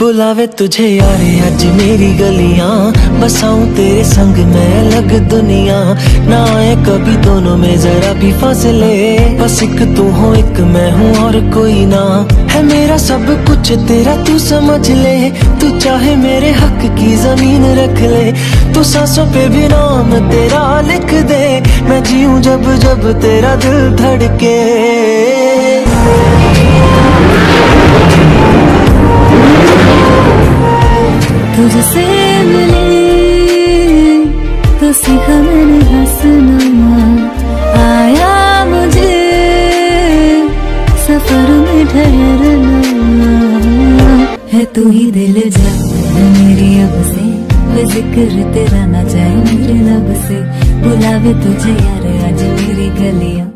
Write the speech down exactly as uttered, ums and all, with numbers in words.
बुलावे तुझे यारे आज मेरी गलियां, बसाऊं तेरे संग मैं अलग दुनिया। ना आए कभी दोनों में जरा भी फासले, बस एक तू हो एक मैं हूँ और कोई ना। है मेरा सब कुछ तेरा तू समझ ले, तू चाहे मेरे हक की जमीन रख ले। तू सांसों पे भी नाम तेरा लिख दे, मैं जीऊं जब जब तेरा दिल धड़के। तुझसे मिले तो सीखा मैंने हंसना, आया मुझे सफर में ठहरना। है तू ही दिल जा मेरी अब से, वो जिक्र तेरा ना जाए मेरे लब से। बुलावे तुझे यार आज मेरी गलियां।